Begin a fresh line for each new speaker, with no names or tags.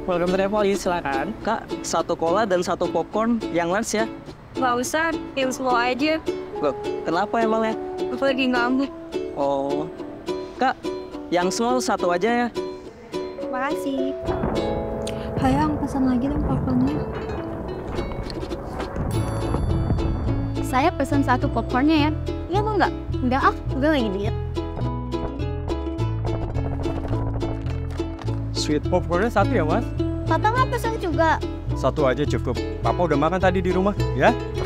Welcome to Cinépolis, silakan.
Kak, 1 cola dan 1 popcorn yang large ya.
Nggak usah, yang slow aja.
Loh, kenapa emangnya?
Aku lagi ngambek.
Oh, Kak, yang small 1 aja ya.
Makasih.
Hayang, pesan lagi dong popcornnya.
Saya pesan 1 popcornnya ya. Iya mau nggak? Enggak ah, udah lagi diet.
Sweet popcornnya 1 ya, Mas?
Papa nggak pesan juga.
1 aja cukup. Papa udah makan tadi di rumah, ya?